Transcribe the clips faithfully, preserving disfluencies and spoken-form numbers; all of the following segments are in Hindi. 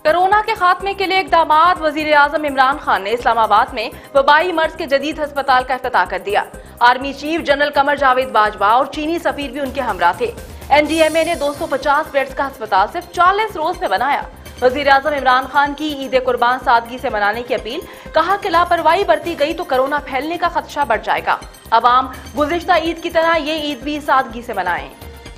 कोरोना के खात्मे के लिए इकदामात। वजीर आजम इमरान खान ने इस्लामाबाद में वबाई मर्ज के जदीद अस्पताल का इफ्तिताह कर दिया। Army chief general Qamar Javed Bajwa और चीनी सफीर भी उनके हमरा थे। एन डी एम ए ने दो सौ पचास बेड्स का अस्पताल सिर्फ चालीस रोज में बनाया। वजीर आजम इमरान खान की ईद कुर्बान सादगी से मनाने की अपील। कहा कि लापरवाही बरती गई तो कोरोना फैलने का खदशा बढ़ जाएगा। अवाम गुज़िश्ता ईद की तरह ये ईद भी सादगी से मनाएं।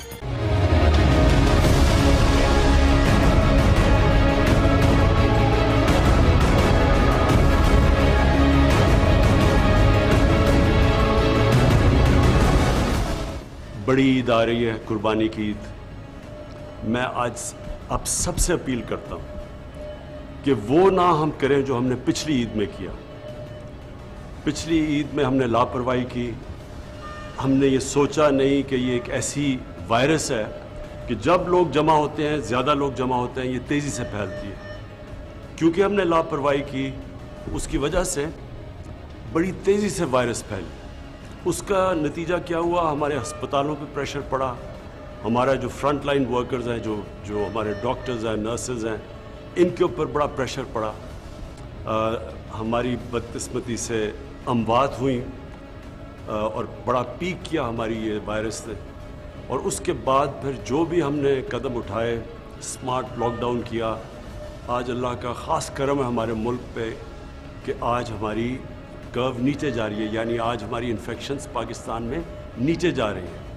बड़ी ईद आ रही है, कुर्बानी की ईद। मैं आज आप सबसे अपील करता हूं कि वो ना हम करें जो हमने पिछली ईद में किया। पिछली ईद में हमने लापरवाही की। हमने ये सोचा नहीं कि ये एक ऐसी वायरस है कि जब लोग जमा होते हैं, ज़्यादा लोग जमा होते हैं, ये तेज़ी से फैलती है। क्योंकि हमने लापरवाही की, उसकी वजह से बड़ी तेज़ी से वायरस फैली। उसका नतीजा क्या हुआ? हमारे अस्पतालों पे प्रेशर पड़ा। हमारा जो फ्रंट लाइन वर्कर्स हैं, जो जो हमारे डॉक्टर्स हैं, नर्सेज हैं, इनके ऊपर बड़ा प्रेशर पड़ा। आ, हमारी बदकिस्मती से अमवात हुई आ, और बड़ा पीक किया हमारी ये वायरस ने। और उसके बाद फिर जो भी हमने कदम उठाए, स्मार्ट लॉकडाउन किया। आज अल्लाह का ख़ास करम है हमारे मुल्क पे कि आज हमारी कर्व नीचे जा रही है, यानी आज हमारी इन्फेक्शंस पाकिस्तान में नीचे जा रही हैं।